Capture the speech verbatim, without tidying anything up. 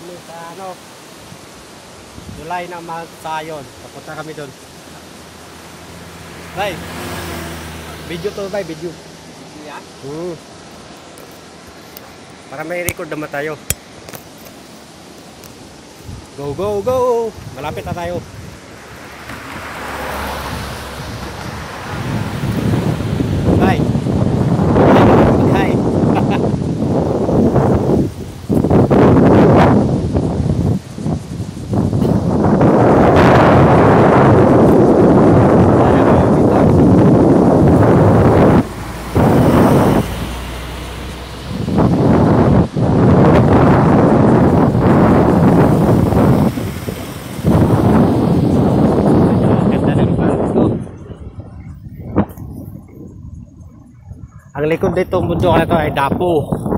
kami sa ano, July na Mount Zion. Papunta kami doon. Bay, video to bay, video. Yan? Hmm. Para may record naman tayo. Go, go, go! Malapit na tayo. Bay. Hi. Ang likod dito mundo na ito ay Dapo.